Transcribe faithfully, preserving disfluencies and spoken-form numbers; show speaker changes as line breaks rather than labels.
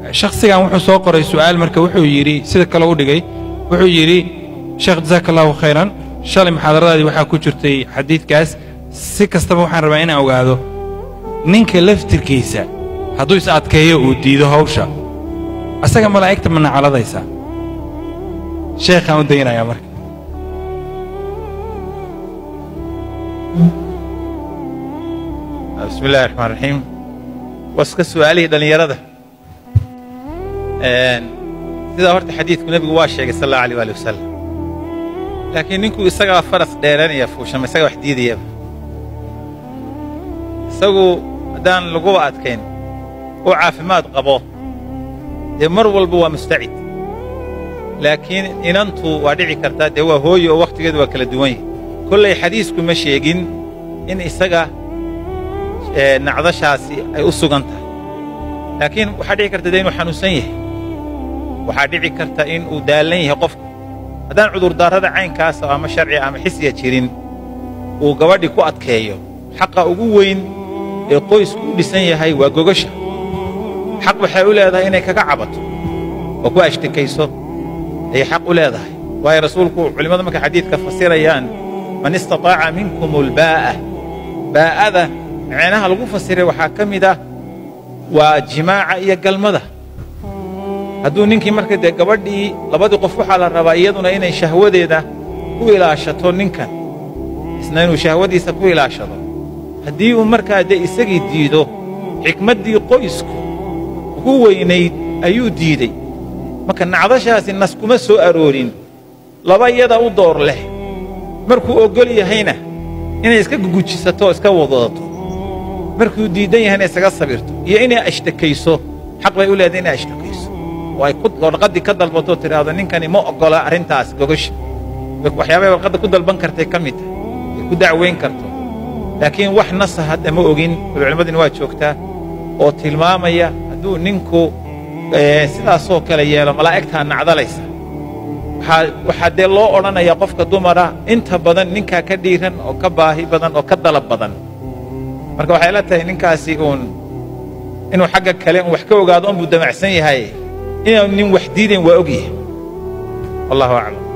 شخصي كان وحو سو قري سؤال marka wuxuu yiri sida kale u dhigay wuxuu yiri sheekh jazakallahu khairan shalay muhaadaradaadi waxa ku jirtay xadiidkaas si kastaba waxaan rabaa inaan ogaado ninka laftirkiisa hadduu is adkeeyo uu diido hawsha asaga malaa'igta ma nacaladaysa sheekhan u daynaya marka
بسم الله الرحمن الرحيم واسك سؤالي دليرده ان sida horta xadiidku nabigu waa sheegay sallallahu alayhi wa sallam laakiin ninku isaga faras dheeranaya fuushan isaga wax diidaya isagu hadaan lagu adkeyn oo caafimaad qabo ee mar walba waa mustacid laakiin inantu waa dhici kartaa de waa hooyo oo waqtigeedu waa kala duwan yahay kullay xadiisku ma sheegin in isaga nacdashaasi ay u sugan tahay laakiin waxa dhici karta inuu xanuunsan yahay waxa dhici karta in uu daalan yahay qofku hadaan cudur daarada caynkaas ama sharci ama xisiya jirin uu gabadhi ku adkeeyo xaqa ugu weyn ee qoysku u dhisan yahay waa gogasha xaq waxay u leedahay inay kaga cabato oo ku ashtakayso ay xaq u leedahay waay rasuulku culimada marka xadiidka fasirayaan man istataa'a minkum albaa'a baa'ada macnaha lagu fasiray waxa kamid ah waa jimaaca iyo galmada hadduu ninkii marka de gabadhii labadii qof waxa la rabaa iyaduna inay shahwadeeda ku ilaashato ninkan isna inuu shahwadiisa ku ilaashado haddii uu markaa de isagii diido xikmaddii qoysku ugu weynayd ayuu diiday marka nacdashaasi nas kuma soo aroorin laba iyada u door leh markuu ogol yahayna inay iska gugujisato iska wadato markuu diidan yahayna isaga sabirto iyo inay ashtakayso xaq bay u leedahay inay ashtakayso way ku warqadi ka dalbato tiraado ninkani ma ogola arintaas gogosh waxyaabo warqada ku dalban kartay kamid ku dacweyn karto laakiin wax nasaha ma ogin culimadina waa joogtaa oo tilmaamaya hadduu ninku sidaas oo kale yeelo malaa'igta nacdalaysa waxa de loo oranaya qofka dumara inta badan ninka ka dhiiran oo ka baahi badan oo ka dalab badan marka waxay la tahay ninkaasi uun inuu xagga kale wax ka ogaado oo damacsan yahay inuu nin wax diideen waa ogyahay wallahu a'lam